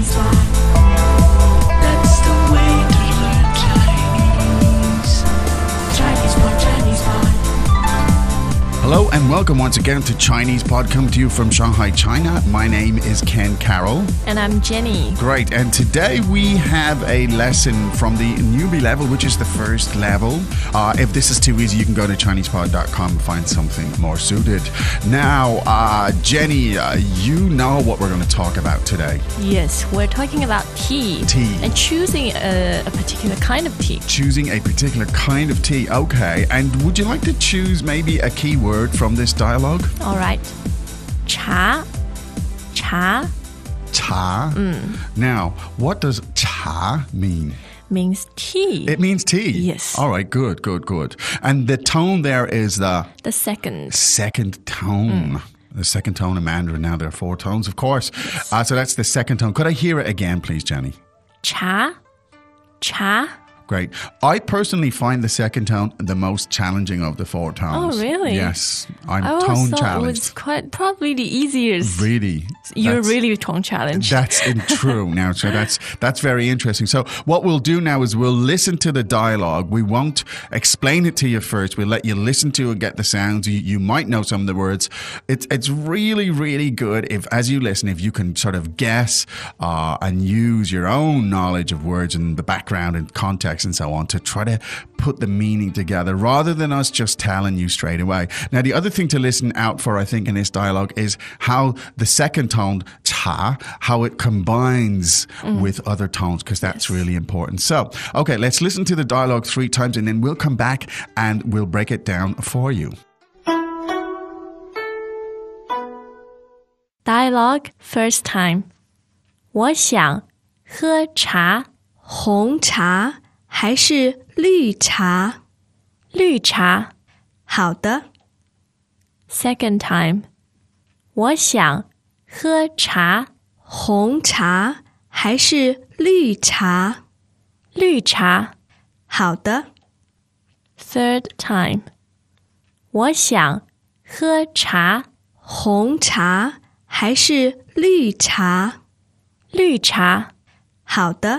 Chinese pot. That's the way to learn Chinese. Chinese pot, Chinese pot. Hello and welcome once again to Chinese Pod, coming to you from Shanghai, China. My name is Ken Carroll. And I'm Jenny. Great. And today we have a lesson from the newbie level, which is the first level. If this is too easy, you can go to ChinesePod.com and find something more suited. Now, Jenny, you know what we're going to talk about today. Yes, we're talking about tea. Tea. And choosing a particular kind of tea. Choosing a particular kind of tea. Okay. And would you like to choose maybe a key word from this dialogue? All right. Cha. Cha. Cha. Now, what does cha mean? Means tea. It means tea? Yes. All right, good. And the tone there is the second tone. The second tone in Mandarin. Now there are 4 tones, of course. Yes. So that's the second tone. Could I hear it again, please, Jenny? Cha. Cha. Great. I personally find the second tone the most challenging of the 4 tones. Oh, really? Yes. I'm tone tone challenged. It was probably the easiest. Really? You're really tone challenged. That's true now. So that's very interesting. So what we'll do now is we'll listen to the dialogue. We won't explain it to you first. We'll let you listen to it, get the sounds. You might know some of the words. It's really, really good if, as you listen, if you can sort of guess and use your own knowledge of words and the background and context and so on to try to put the meaning together rather than us just telling you straight away. Now, the other thing to listen out for, I think, in this dialogue is how the second tone, cha, how it combines with other tones, because that's really important. So, okay, let's listen to the dialogue 3 times and then we'll come back and we'll break it down for you. Dialogue first time. 我想喝茶。 红茶还是绿茶？ 绿茶。 好的。 Second time. 我想喝茶。 红茶还是绿茶？ 绿茶。 好的。 Third time. 我想喝茶。 红茶还是绿茶？ 绿茶。 好的。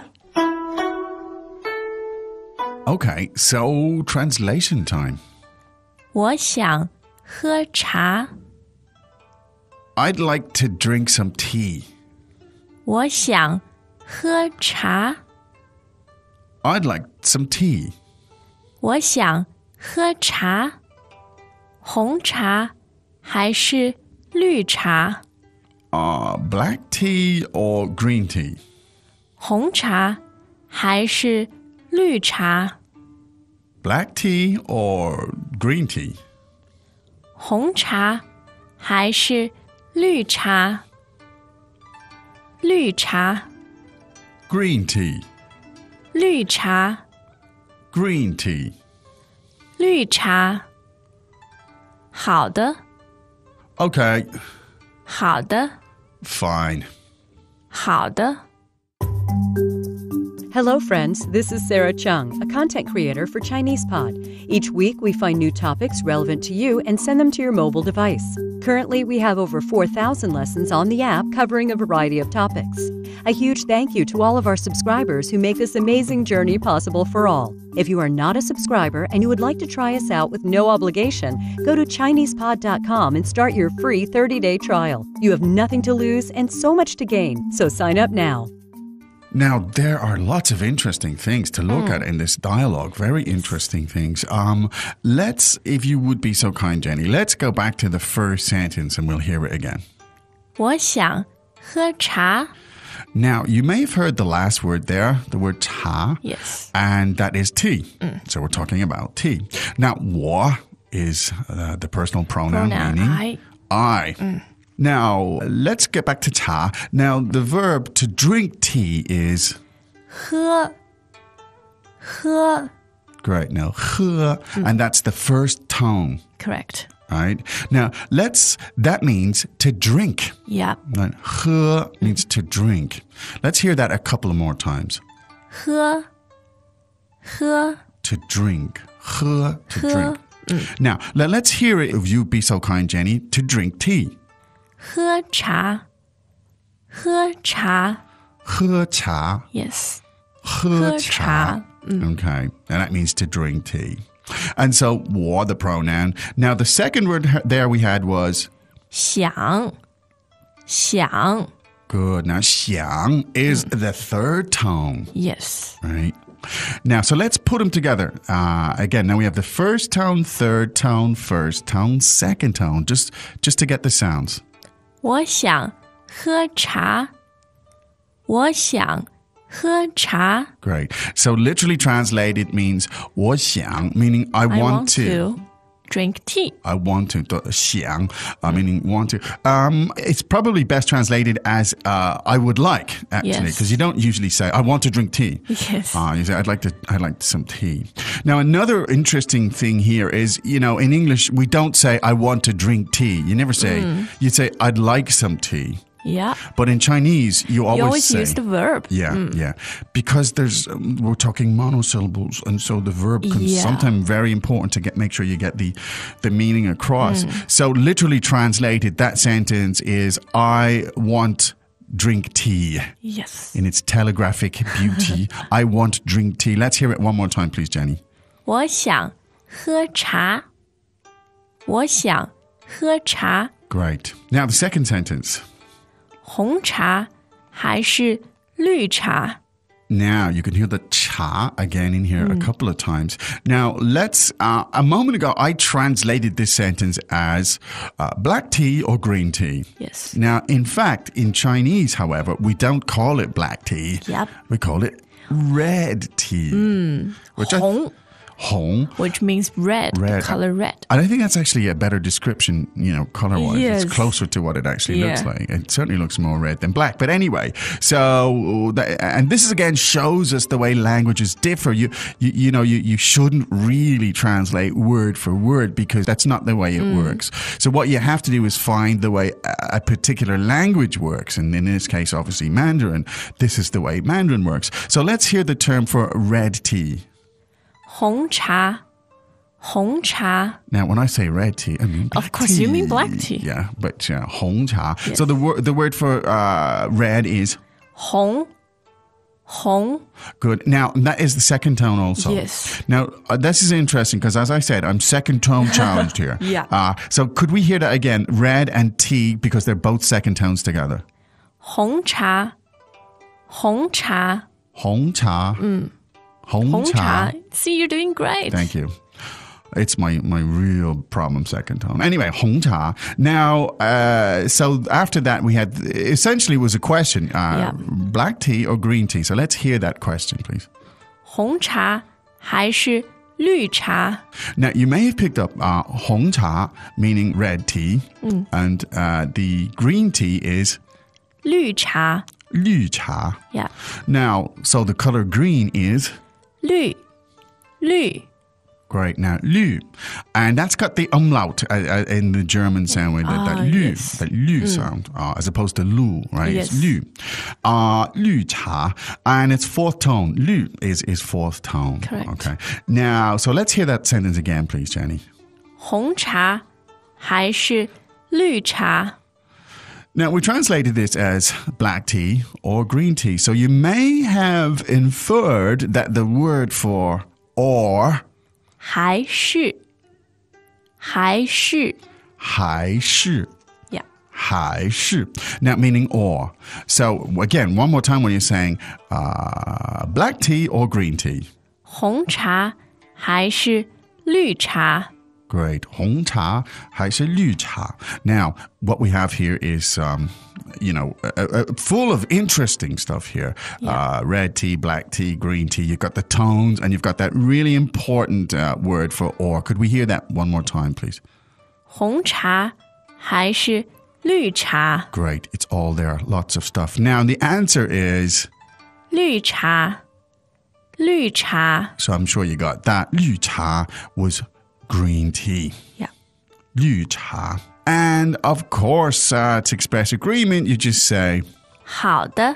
Okay, so translation time. 我想喝茶。 I'd like to drink some tea. 我想喝茶。 I'd like some tea. 我想喝茶。红茶还是绿茶？ Black tea or green tea? 红茶还是绿茶？ Black tea or green tea? 红茶还是绿茶？绿茶。 Green tea. 绿茶。 Green tea. 绿茶。好的。 Okay. 好的。 Fine. 好的。 Hello, friends. This is Sarah Chung, a content creator for Chinese Pod. Each week, we find new topics relevant to you and send them to your mobile device. Currently, we have over 4,000 lessons on the app covering a variety of topics. A huge thank you to all of our subscribers who make this amazing journey possible for all. If you are not a subscriber and you would like to try us out with no obligation, go to ChinesePod.com and start your free 30-day trial. You have nothing to lose and so much to gain, so sign up now. Now, there are lots of interesting things to look at in this dialogue. Very interesting things. Let's, if you would be so kind, Jenny, let's go back to the first sentence and we'll hear it again. 我想喝茶。 Now, you may have heard the last word there, the word cha. Yes. And that is tea. So we're talking about tea. Now, 我 is the personal pronoun meaning I. Now, let's get back to cha. Now, the verb to drink tea is 喝。喝。 Great. Now, 喝, and that's the first tone. Correct. Right? Now, that means to drink. Yeah. Right? 喝 means to drink. Let's hear that a couple of more times. 喝。喝。 To drink. 喝, to drink. Now, let's hear it, if you'd be so kind, Jenny, to drink tea. 喝茶。喝茶。 喝茶. Yes. 喝茶. Okay, and that means to drink tea. And so, 我 the pronoun. Now, the second word there we had was 想 想 good. Now, 想 is the third tone, Yes. right? Now, so let's put them together. Again, now we have the first tone, third tone, first tone, second tone, just to get the sounds. 我想喝茶我想喝茶 Great. So literally translated means 我想, meaning I want to. Drink tea. I want to. 想, meaning want to. It's probably best translated as I would like, actually, Yes. because you don't usually say I want to drink tea. Yes. You say I'd like some tea. Now, another interesting thing here is, in English we don't say I want to drink tea. You never say. You say I'd like some tea. Yeah. But in Chinese, you always say. use the verb. Yeah. Because we're talking monosyllables, and so the verb can sometimes very important to make sure you get the meaning across. So literally translated, that sentence is I want drink tea. Yes. In its telegraphic beauty, I want drink tea. Let's hear it one more time, please, Jenny. 我想喝茶我想喝茶 Great. Now the second sentence. 红茶还是绿茶 Now, you can hear the cha again in here a couple of times. Now, a moment ago, I translated this sentence as black tea or green tea. Yes. Now, in fact, in Chinese, however, we don't call it black tea. Yep. We call it red tea. Which 红 Hong. which means red, the Red. color red. And I think that's actually a better description, color-wise. Yes. It's closer to what it actually looks Yeah. like. It certainly looks more red than black. But anyway, so, and this again shows us the way languages differ. You shouldn't really translate word for word because that's not the way it works. So what you have to do is find the way a particular language works. And in this case, obviously Mandarin. This is the way Mandarin works. So let's hear the term for red tea. 红茶 红茶 Now, when I say red tea, I mean black Of course, you mean black tea. Yeah, but Hong cha. So the word for red is 红 good. Now, that is the second tone also. Yes. Now, this is interesting because, as I said, I'm second tone challenged here. Yeah. So could we hear that again? Red and tea, because they're both second tones together. 红茶 红茶 Hong cha. Hong 红 cha. 茶 See, you're doing great. Thank you. It's my real problem, second tone. Anyway, Hong cha. Now, so after that, we had, essentially was a question, black tea or green tea. So let's hear that question, please. 红茶还是绿茶 Now, you may have picked up Hong cha, meaning red tea, and the green tea is 绿茶 lü cha. Yeah. Now, so the color green is 绿 great. Now, lü, and that's got the umlaut in the German sound with that lü, yes. that lü sound, as opposed to lu, right? Yes. It's lü. Lü cha, and it's fourth tone. Lü is fourth tone. Correct. Okay. Now, so let's hear that sentence again, please, Jenny. 红茶还是绿茶 Now, we translated this as black tea or green tea. So you may have inferred that the word for or 还是还是 Yeah. 还是 now meaning or. So again, one more time when you're saying black tea or green tea. 红茶还是绿茶 Great. 红茶还是绿茶. Now, what we have here is, full of interesting stuff here. Red tea, black tea, green tea. You've got the tones and you've got that really important word for or. Could we hear that one more time, please? 红茶还是绿茶 Great. It's all there. Lots of stuff. Now, the answer is... 绿茶 So I'm sure you got that. 绿茶 was green tea. Yeah. 绿茶. And of course, to express agreement, you just say 好的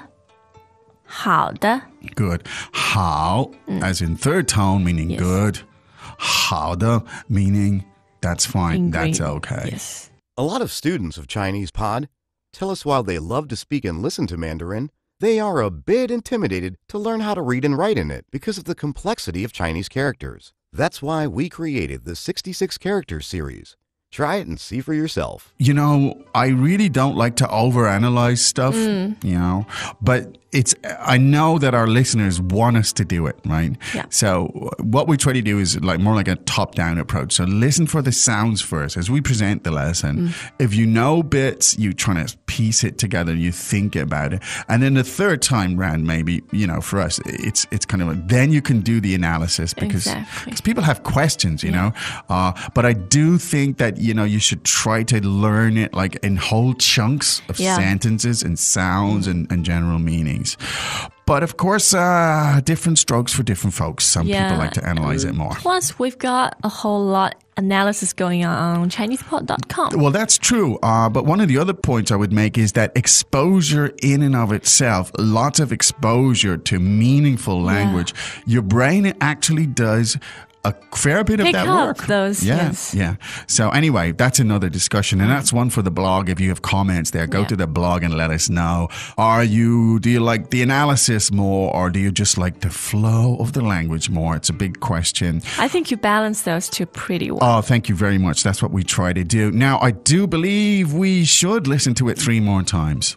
good. 好, as in third tone, meaning Yes. good. 好的, meaning that's fine, In that's green. okay. Yes. A lot of students of Chinese Pod tell us while they love to speak and listen to Mandarin, they are a bit intimidated to learn how to read and write in it because of the complexity of Chinese characters. That's why we created the 66 Characters series. Try it and see for yourself. You know, I really don't like to overanalyze stuff, but I know that our listeners want us to do it, right? Yeah. So what we try to do is more like a top-down approach. So listen for the sounds first as we present the lesson. If you know bits, you try to piece it together, you think about it. And then the third time round, maybe, for us, it's kind of then you can do the analysis because people have questions, you know. But I do think that, you should try to learn it like in whole chunks of sentences and sounds and general meanings. But of course, different strokes for different folks. Some people like to analyze it more. Plus, we've got a whole lot analysis going on ChinesePod.com. Well, that's true. But one of the other points I would make is that exposure in and of itself, lots of exposure to meaningful language, your brain actually does a fair bit of that work. Pick up those, yes. Yeah. So anyway, that's another discussion. And that's one for the blog. If you have comments there, go to the blog and let us know. Do you like the analysis more or do you just like the flow of the language more? It's a big question. I think you balance those two pretty well. Oh, thank you very much. That's what we try to do. Now, I do believe we should listen to it 3 more times.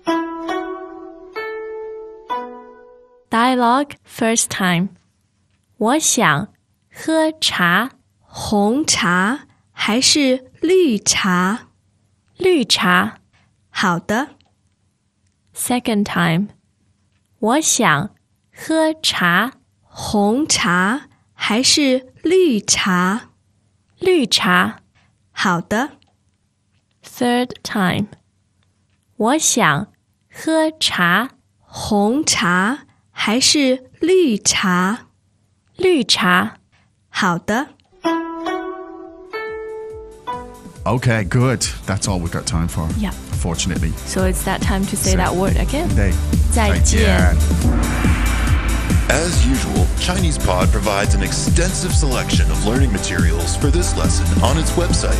Dialogue first time. 我想喝茶， 红茶还是绿茶？ 绿茶。 好的。 Second time. 我想喝茶， 红茶还是绿茶？ 绿茶。 好的。 Third time. 我想喝茶， 红茶还是绿茶？ 绿茶。 好的。 Okay, good. That's all we've got time for. Yeah. Fortunately. So it's that time to say that word again. 再见. As usual, ChinesePod provides an extensive selection of learning materials for this lesson on its website,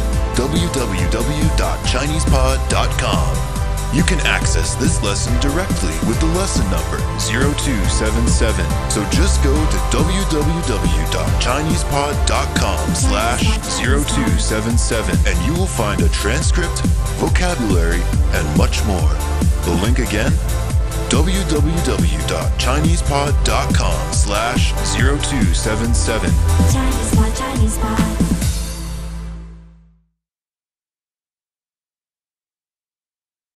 www.chinesepod.com. You can access this lesson directly with the lesson number 0277. So just go to www.chinesepod.com/0277 and you will find a transcript, vocabulary, and much more. The link again, www.chinesepod.com/0277. ChinesePod, ChinesePod.